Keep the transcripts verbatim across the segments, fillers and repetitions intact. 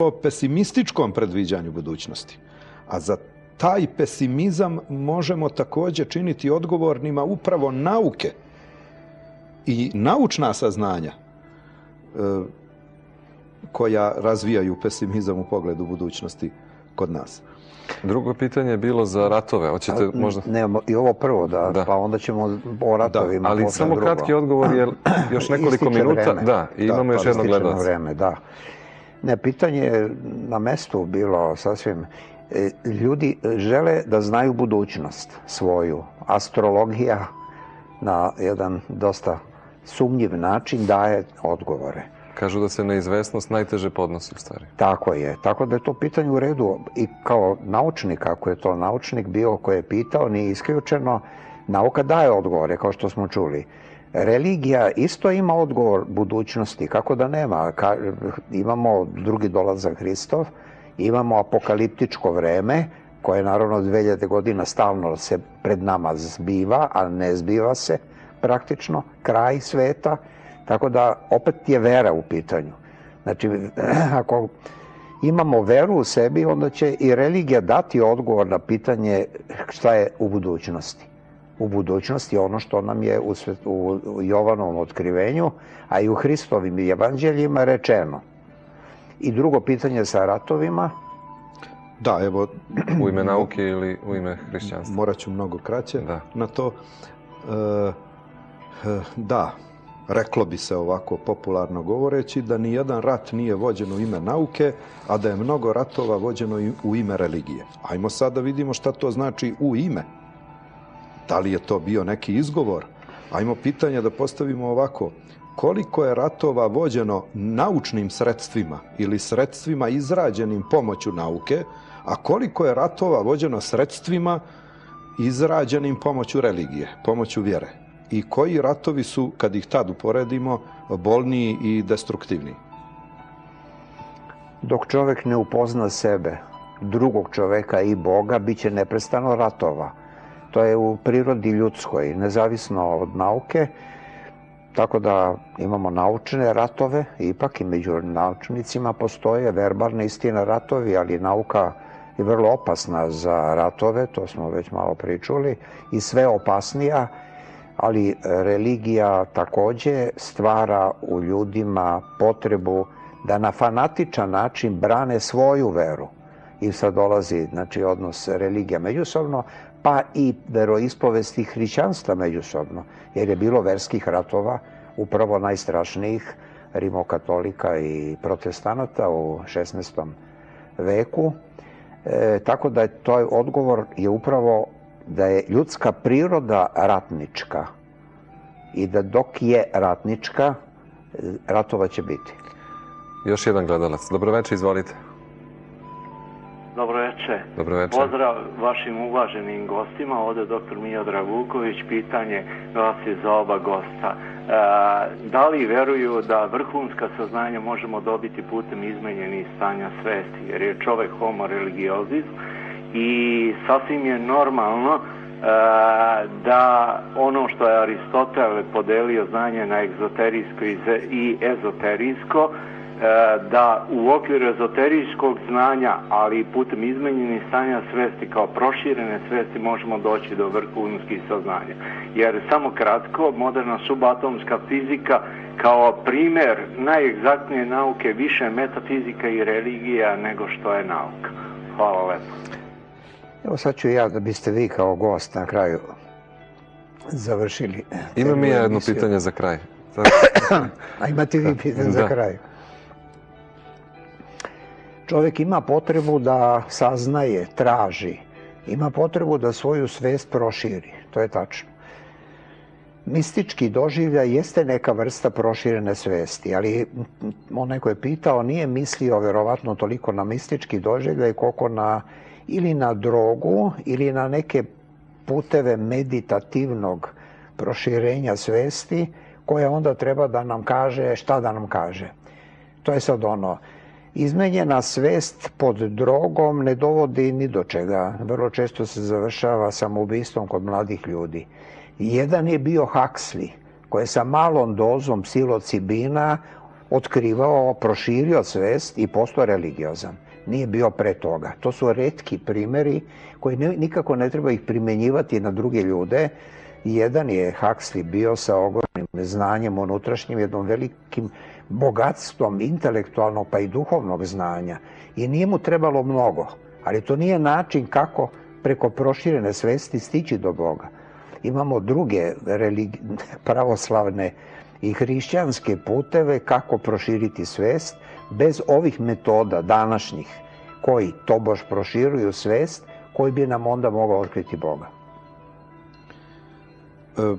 o pesimističkom predviđanju budućnosti. A za taj pesimizam možemo također činiti odgovornima upravo nauke i naučna saznanja koja razvijaju pesimizam u pogledu budućnosti kod nas. Drugo pitanje je bilo za ratove. Hoćete možda... Ne, i ovo prvo, da, da. Pa onda ćemo o ratovima. Da, ali samo drugo. Kratki odgovor, jer još nekoliko minuta. Vreme. Da, i imamo da, još jedno gledalac. Vreme, da. Ne, pitanje je na mestu bilo sasvim. Ljudi žele da znaju budućnost svoju. Astrologija na jedan dosta sumnjiv način daje odgovore. Kažu da se neizvesnost najteže podnosi u stvari. Tako je. Tako da je to pitanje u redu. I kao naučnik, ako je to naučnik bio koji je pitao, nije isključeno, nauka daje odgovore, kao što smo čuli. Religija isto ima odgovor budućnosti, kako da nema. Ka, imamo drugi dolazak Hristov, imamo apokaliptičko vreme, koje naravno dve hiljade godina stalno se pred nama zbiva, a ne zbiva se praktično, kraj sveta. Tako da opet je vera u pitanju. Znači, ako imamo veru u sebi, onda će i religija dati odgovor na pitanje šta je u budućnosti. U budućnosti ono što nam je u, svet, u Jovanovom otkrivenju, a i u Hristovim evanđeljima rečeno. I drugo pitanje sa ratovima. Da, evo... U ime nauke ili u ime hrišćanstva? Morat ću mnogo kraće da. na to. E, da, reklo bi se ovako popularno govoreći da ni jedan rat nije vođen u ime nauke, a da je mnogo ratova vođeno u ime religije. Ajmo sad da vidimo šta to znači u ime. Da li je to bio neki izgovor? Ajmo pitanje da postavimo ovako. Koliko je ratova vođeno naučnim sredstvima ili sredstvima izrađenim pomoću nauke, a koliko je ratova vođeno sredstvima izrađenim pomoću religije, pomoću vjere? I koji ratovi su, kad ih tad uporedimo, bolniji i destruktivniji? Dok čovjek ne upozna sebe, drugog čovjeka i Boga, bit će neprestano ratova. To je u prirodi ljudskoj, nezavisno od nauke. Tako da imamo naučne ratove, ipak i među naučnicima postoje verbalne istina ratovi, ali nauka je vrlo opasna za ratove, to smo već malo pričuli, i sve opasnija, ali religija također stvara u ljudima potrebu da na fanatičan način brane svoju veru. I sad dolazi, znači, odnos religija međusobno, pa i veroispovesti hrišćanstva međusobno, jer je bilo verskih ratova, upravo najstrašnijih, rimokatolika i protestanata u šesnaestom veku. E, tako da je to odgovor je upravo da je ljudska priroda ratnička i da dok je ratnička, ratova će biti. Još jedan gledalac. Dobroveče, izvolite. Dobroveče. Dobroveče. Pozdrav vašim uvaženim gostima. Ovdje doktor Miodrag Vuković. Pitanje glasi za oba gosta. E, da li veruju da vrhunska saznanja možemo dobiti putem izmenjenih stanja svesti? Jer je čovjek homo religiosis i sasvim je normalno e, da ono što je Aristotel podelio znanje na egzoterijsko i ezoterijsko, da u okviru ezoterijskog znanja, ali i putem izmenjenih stanja svesti kao proširene svesti možemo doći do vrhunskih saznanja. Jer samo kratko, moderna subatomska fizika kao primjer najegzaktnije nauke više metafizika i religija nego što je nauka. Hvala lepo. Evo sad ću ja, da biste vi kao gost na kraju završili. Imam i ja jedno pitanje za kraj. A imate vi pitanje za kraj? Čovjek ima potrebu da saznaje, traži, ima potrebu da svoju svest proširi, to je tačno. Mistički doživljaj jeste neka vrsta proširene svesti, ali onaj ko je pitao nije mislio verovatno toliko na mistički doživljaj koliko na ili na drogu ili na neke puteve meditativnog proširenja svesti koja onda treba da nam kaže šta da nam kaže. To je sad ono. Izmenjena svest pod drogom ne dovodi ni do čega. Vrlo često se završava samoubistvom kod mladih ljudi. Jedan je bio Huxley, koji je sa malom dozom psilocibina otkrivao, proširio svest i postao religiozan. Nije bio pre toga. To su retki primjeri koji nikako ne treba ih primenjivati na druge ljude. Jedan je Huxley bio sa ogromnim znanjem unutrašnjim, jednom velikim bogatstvom intelektualnog pa i duhovnog znanja. I nije mu trebalo mnogo, ali to nije način kako preko proširene svesti stići do Boga. Imamo druge pravoslavne i hrišćanske puteve kako proširiti svest bez ovih metoda današnjih koji tobož proširuju svest, koji bi nam onda mogao otkriti Boga. E,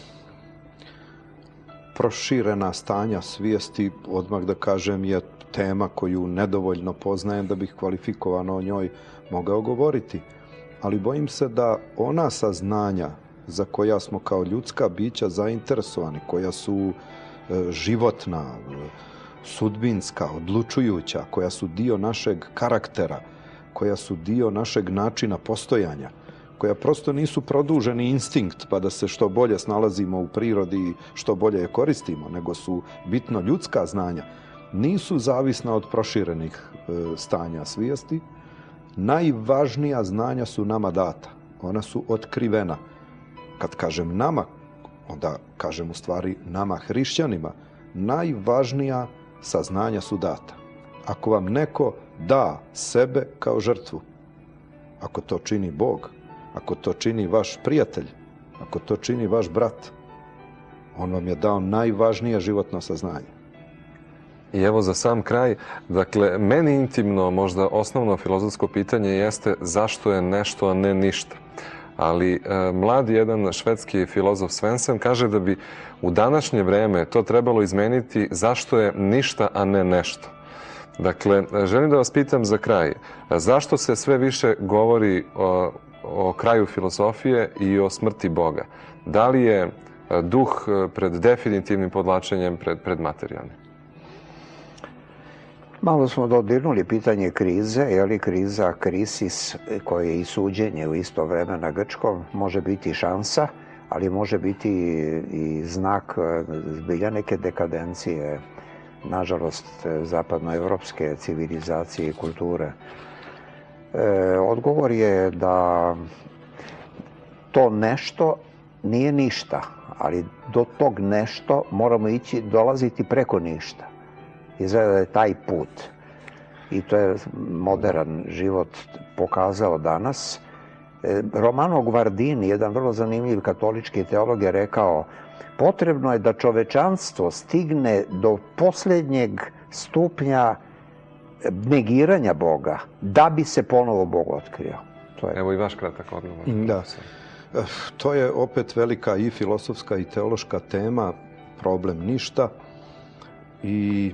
proširena stanja svijesti, odmah da kažem, je tema koju nedovoljno poznajem da bih kvalifikovano o njoj mogao govoriti. Ali bojim se da ona saznanja za koja smo kao ljudska bića zainteresovani, koja su e, životna, sudbinska, odlučujuća, koja su dio našeg karaktera, koja su dio našeg načina postojanja, koja prosto nisu produženi instinkt pa da se što bolje snalazimo u prirodi i što bolje je koristimo, nego su bitno ljudska znanja, nisu zavisna od proširenih e, stanja svijesti. Najvažnija znanja su nama data. Ona su otkrivena. Kad kažem nama, onda kažem u stvari nama hrišćanima, najvažnija saznanja su data. Ako vam neko da sebe kao žrtvu, ako to čini Bog, ako to čini vaš prijatelj, ako to čini vaš brat, on vam je dao najvažnije životno saznanje. I evo za sam kraj, dakle, meni intimno, možda osnovno filozofsko pitanje jeste zašto je nešto, a ne ništa. Ali e, mladi jedan švedski filozof Svensson kaže da bi u današnje vreme to trebalo izmeniti zašto je ništa, a ne nešto. Dakle, želim da vas pitam za kraj, zašto se sve više govori o, o kraju filozofije i o smrti Boga? Da li je duh pred definitivnim podvlačenjem pred, pred materijalnim? Malo smo dodirnuli pitanje krize, je li kriza, krisis, koje je i suđenje u isto vreme na grčkom, može biti šansa, ali može biti i znak zbilja neke dekadencije, nažalost, zapadnoevropske civilizacije i kulture. E, odgovor je da to nešto nije ništa, ali do tog nešto moramo ići, dolaziti preko ništa. Izgleda da je taj put. I to je modern život pokazao danas. Romano Guardini, jedan vrlo zanimljiv katolički teolog, je rekao potrebno je da čovečanstvo stigne do posljednjeg stupnja negiranja Boga, da bi se ponovo Bog otkrio. To je... Evo i vaš kratak odgovor. Da. To je opet velika i filosofska i teološka tema, problem ništa. I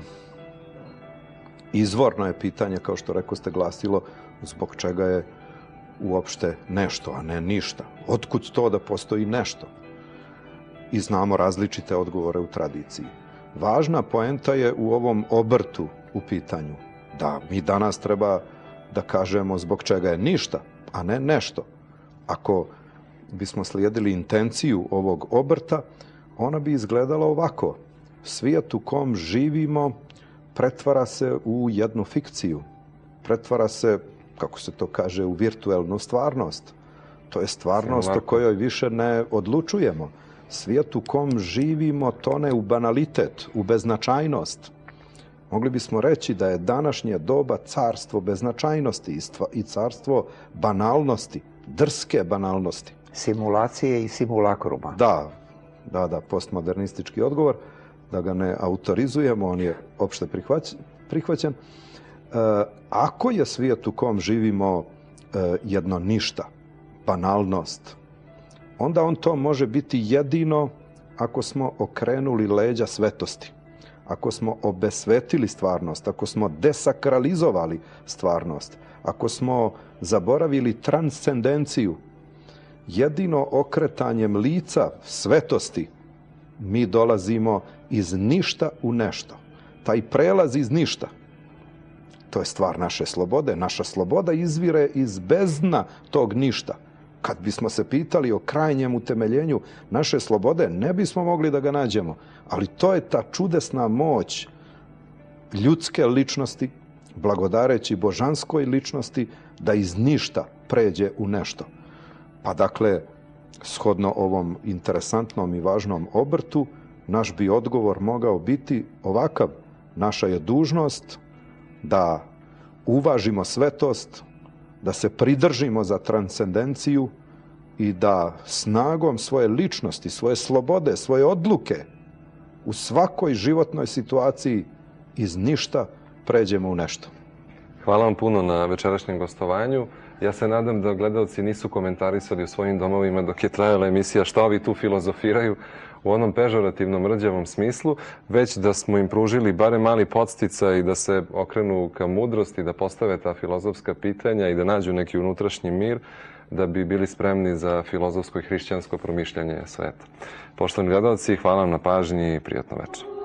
izvorno je pitanje, kao što rekoste, glasilo zbog čega je uopšte nešto, a ne ništa. Otkud to da postoji nešto? I znamo različite odgovore u tradiciji. Važna poenta je u ovom obrtu u pitanju. Da, mi danas treba da kažemo zbog čega je ništa, a ne nešto. Ako bismo slijedili intenciju ovog obrta, ona bi izgledala ovako. Svijet u kom živimo pretvara se u jednu fikciju. Pretvara se, kako se to kaže, u virtuelnu stvarnost. To je stvarnost o kojoj više ne odlučujemo. Svijet u kom živimo tone u banalitet, u beznačajnost. Mogli bismo reći da je današnje doba carstvo beznačajnosti i carstvo banalnosti, drske banalnosti. Simulacije i simulakruma. Da, da, da, postmodernistički odgovor. Da ga ne autorizujemo, on je opšte prihvaćen. E, ako je svijet u kom živimo e, jedno ništa, banalnost, onda on to može biti jedino ako smo okrenuli leđa svetosti, ako smo obesvetili stvarnost, ako smo desakralizovali stvarnost, ako smo zaboravili transcendenciju. Jedino okretanjem lica svetosti mi dolazimo iz ništa u nešto. Taj prelaz iz ništa, to je stvar naše slobode. Naša sloboda izvire iz bezdna tog ništa. Kad bismo se pitali o krajnjem utemeljenju naše slobode, ne bismo mogli da ga nađemo. Ali to je ta čudesna moć ljudske ličnosti, blagodareći božanskoj ličnosti, da iz ništa pređe u nešto. Pa dakle, shodno ovom interesantnom i važnom obrtu, naš bi odgovor mogao biti ovakav. Naša je dužnost da uvažimo svetost, da se pridržimo za transcendenciju i da snagom svoje ličnosti, svoje slobode, svoje odluke u svakoj životnoj situaciji iz ništa pređemo u nešto. Hvala vam puno na večerašnjem gostovanju. Ja se nadam da gledalci nisu komentarisali u svojim domovima dok je trajala emisija šta ovi tu filozofiraju u onom pežorativnom, rđavom smislu, već da smo im pružili barem mali podsticaj i da se okrenu ka mudrosti, da postave ta filozofska pitanja i da nađu neki unutrašnji mir, da bi bili spremni za filozofsko i hrišćansko promišljanje sveta. Poštovani gledalci, hvala vam na pažnji i prijatno večer.